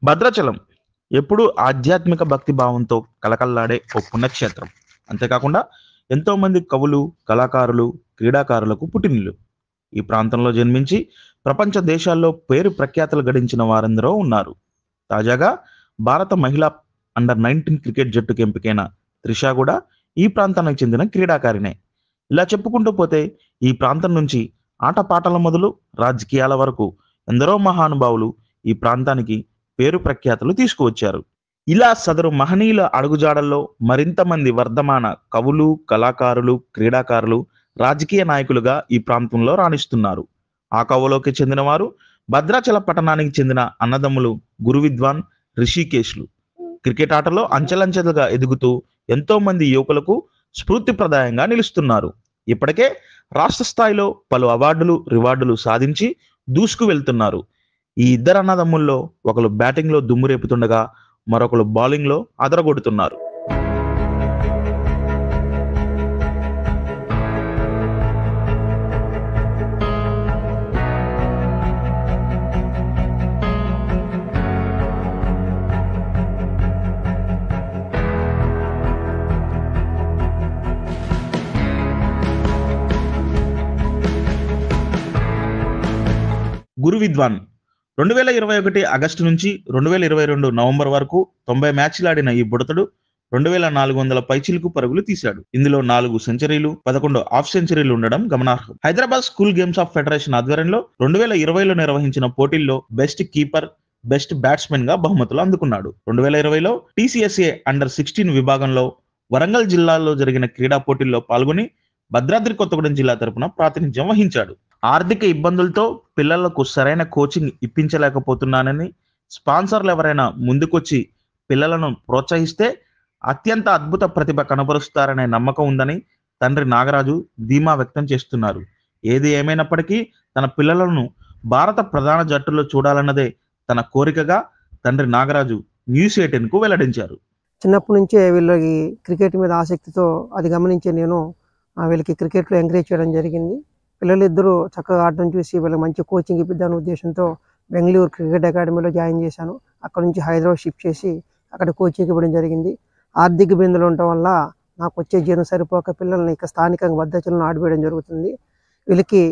భద్రాచలం ఎప్పుడూ ఆధ్యాత్మిక భక్తి భావంతో కలకల్లాడే ఓ పుణ్యక్షేత్రం. అంతేకాకుండా ఎంతో మంది కవులు, కళాకారులు, క్రీడాకారులకు పుట్టినిల్లు. ఈ ప్రాంతంలో జన్మించి ప్రపంచ దేశాల్లో పేరు ప్రఖ్యాతలు గడించిన వారెందరో ఉన్నారు. తాజాగా భారత మహిళా అండర్-19 క్రికెట్ జట్టుకు ఎంపికైన త్రిష కూడా ఈ ప్రాంతానికి చెందిన క్రీడాకారిణే. ఇలా చెప్పుకుంటూ పోతే ఈ ప్రాంతం నుంచి ఆటపాటల మొదలు రాజకీయాల వరకు ఎందరో మహానుభావులు ఈ ప్రాంతానికి పేరు ప్రఖ్యాతలు తీసుకువచ్చారు. ఇలా సదరు మహనీయుల అడుగుజాడల్లో మరింత మంది వర్ధమాన కవులు, కళాకారులు, క్రీడాకారులు, రాజకీయ నాయకులుగా ఈ ప్రాంతంలో రాణిస్తున్నారు. ఆ కవులోకి చెందిన వారు భద్రాచల పట్టణానికి చెందిన అన్నదమ్ములు గురువిద్వాన్, రిషికేష్లు. క్రికెట్ ఆటలో అంచెలంచెలుగా ఎదుగుతూ ఎంతో మంది యువకులకు స్ఫూర్తిప్రదాయంగా నిలుస్తున్నారు. ఇప్పటికే రాష్ట్ర స్థాయిలో పలు అవార్డులు, రివార్డులు సాధించి దూసుకు వెళ్తున్నారు. ఈ ఇద్దరు అన్నదమ్ముల్లో ఒకరు బ్యాటింగ్లో దుమ్ము రేపుతుండగా మరొకరు బౌలింగ్లో అదరగొడుతున్నారు. గురువిద్వాన్ 2021 ఆగస్టు నుంచి 2022 నవంబర్ వరకు 90 మ్యాచ్లు ఆడిన ఈ బుడతడు 2400 పైచిలుకు పరుగులు తీశాడు. ఇందులో 4 సెంచరీలు, 11 హాఫ్ సెంచరీలు ఉండడం గమనార్హం. Hyderabad school games of federation ఆధ్వర్యంలో 2020లో నిర్వహించిన పోటీల్లో బెస్ట్ కీపర్, బెస్ట్ బ్యాట్స్మెన్ గా బహుమతులు అందుకున్నాడు. 2020లో TCSA అండర్-16 విభాగంలో వరంగల్ జిల్లాలో జరిగిన క్రీడా పోటీల్లో పాల్గొని భద్రాద్రి కొత్తగూడెం జిల్లా తరపున ప్రాతినిధ్యం వహించాడు. ఆర్థిక ఇబ్బందులతో పిల్లలకు సరైన కోచింగ్ ఇప్పించలేకపోతున్నానని, స్పాన్సర్లు ఎవరైనా ముందుకొచ్చి పిల్లలను ప్రోత్సహిస్తే అత్యంత అద్భుత ప్రతిభ కనబరుస్తారనే నమ్మకం ఉందని తండ్రి నాగరాజు ధీమా వ్యక్తం చేస్తున్నారు. ఏది ఏమైనప్పటికీ తన పిల్లలను భారత ప్రధాన జట్టులో చూడాలన్నదే తన కోరికగా తండ్రి నాగరాజు న్యూస్ 18కు వెల్లడించారు. చిన్నప్పటి నుంచే వీళ్ళకి క్రికెట్ మీద ఆసక్తితో అది గమనించి నేను వీళ్ళకి క్రికెట్లో ఎంకరేజ్ చేయడం జరిగింది. పిల్లలిద్దరూ చక్కగా ఆడటం చూసి వీళ్ళకి మంచి కోచింగ్ ఇప్పిద్దామనే ఉద్దేశంతో బెంగళూరు క్రికెట్ అకాడమీలో జాయిన్ చేశాను. అక్కడ నుంచి హైదరాబాద్ షిఫ్ట్ చేసి అక్కడ కోచింగ్ ఇవ్వడం జరిగింది. ఆర్థిక ఇబ్బందులు ఉండటం వల్ల నాకు వచ్చే జీవనం సరిపోక పిల్లల్ని ఇక స్థానికంగా భద్రాచలంలో ఆడిపోయడం జరుగుతుంది. వీళ్ళకి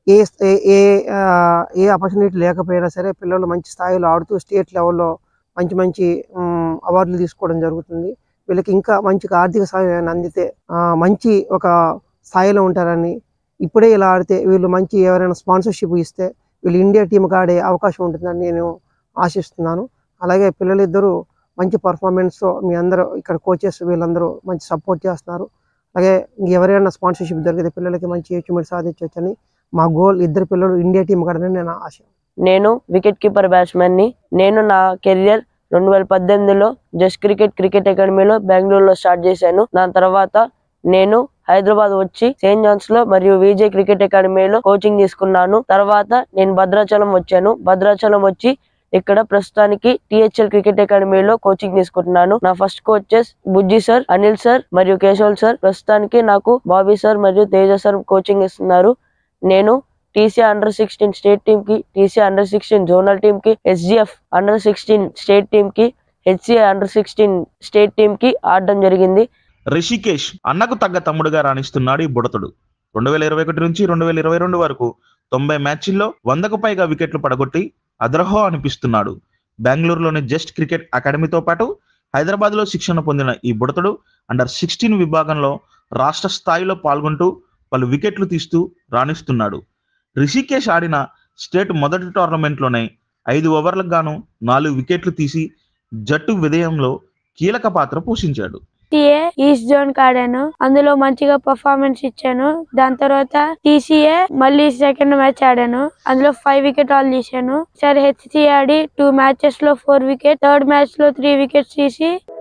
ఏ ఆపర్చునిటీ లేకపోయినా సరే పిల్లలు మంచి స్థాయిలో ఆడుతూ స్టేట్ లెవెల్లో మంచి అవార్డులు తీసుకోవడం జరుగుతుంది. వీళ్ళకి ఇంకా మంచి ఆర్థిక సహాయం అందితే మంచి ఒక స్థాయిలో ఉంటారని, ఇప్పుడే ఇలా ఆడితే వీళ్ళు మంచి ఎవరైనా స్పాన్సర్షిప్ ఇస్తే వీళ్ళు ఇండియా టీంకి ఆడే అవకాశం ఉంటుందని నేను ఆశిస్తున్నాను. అలాగే పిల్లలిద్దరూ మంచి పర్ఫార్మెన్స్తో మీ అందరూ ఇక్కడ కోచెస్ వీళ్ళందరూ మంచి సపోర్ట్ చేస్తున్నారు. అలాగే ఎవరైనా స్పాన్సర్షిప్ దొరికితే పిల్లలకి మంచి అచీవ్మెంట్ సాధించవచ్చని మా గోల్. ఇద్దరు పిల్లలు ఇండియా టీం ఆడాలని నేను ఆశ. నేను వికెట్ కీపర్ బ్యాట్స్మెన్ని. నేను నా కెరియర్ 2018లో జస్ట్ క్రికెట్ అకాడమీలో బెంగళూరులో స్టార్ట్ చేశాను. దాని తర్వాత నేను హైదరాబాద్ వచ్చి సెయింట్ జాన్స్ లో మరియు విజయ్ క్రికెట్ అకాడమీలో కోచింగ్ తీసుకున్నాను. తర్వాత నేను భద్రాచలం వచ్చాను. భద్రాచలం వచ్చి ఇక్కడ ప్రస్తుతానికి THL క్రికెట్ అకాడమీలో కోచింగ్ తీసుకుంటున్నాను. నా first coaches Bujji sir, Anil sir మరియు కేశవ్ సార్. ప్రస్తుతానికి నాకు బాబీ సార్ మరియు తేజ సార్ కోచింగ్ ఇస్తున్నారు. నేను TCA అండర్-16 స్టేట్ టీమ్ కి, TCA అండర్-16 జోనల్ టీమ్ కి, SGF అండర్-16 స్టేట్ టీమ్ కి, HCA అండర్-16 స్టేట్ టీమ్ కి ఆడడం జరిగింది. రిషికేష్ అన్నకు తగ్గ తమ్ముడుగా రాణిస్తున్నాడు ఈ బుడతడు. 2021 నుంచి 2022 వరకు 90 మ్యాచ్ల్లో 100కు పైగా వికెట్లు పడగొట్టి అదరహో అనిపిస్తున్నాడు. బెంగళూరులోని జస్ట్ క్రికెట్ అకాడమీతో పాటు హైదరాబాద్లో శిక్షణ పొందిన ఈ బుడతడు అండర్-16 విభాగంలో రాష్ట్ర స్థాయిలో పాల్గొంటూ పలు వికెట్లు తీస్తూ రాణిస్తున్నాడు. రిషికేష్ ఆడిన స్టేట్ మొదటి టోర్నమెంట్లోనే 5 ఓవర్లకు గాను 4 వికెట్లు తీసి జట్టు విజయంలో కీలక పాత్ర పోషించాడు. ఈస్ట్ జోన్ ఆడాను. అందులో మంచిగా పర్ఫార్మెన్స్ ఇచ్చాను. దాని తర్వాత TCA మళ్ళీ సెకండ్ మ్యాచ్ ఆడాను. అందులో 5 వికెట్ ఆల్ తీసాను. సరే HCA ఆడి 2 మ్యాచెస్ లో 4 వికెట్, థర్డ్ మ్యాచ్ లో 3 వికెట్స్ తీసి